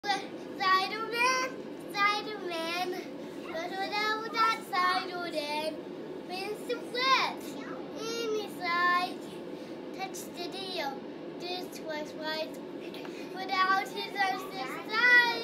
Spider-Man, Spider-Man, whatever that Spider-Man, wins the flesh. Inside, touch the deal. This was right without his understanding.